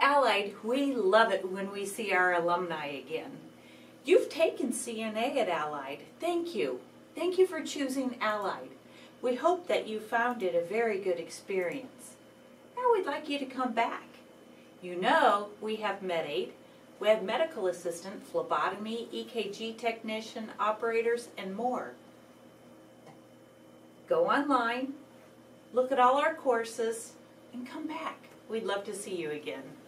Allied, we love it when we see our alumni again. You've taken CNA at Allied. Thank you. Thank you for choosing Allied. We hope that you found it a very good experience. Now we'd like you to come back. You know we have Med-Aid, we have medical assistant, phlebotomy, EKG technician, operators, and more. Go online, look at all our courses, and come back. We'd love to see you again.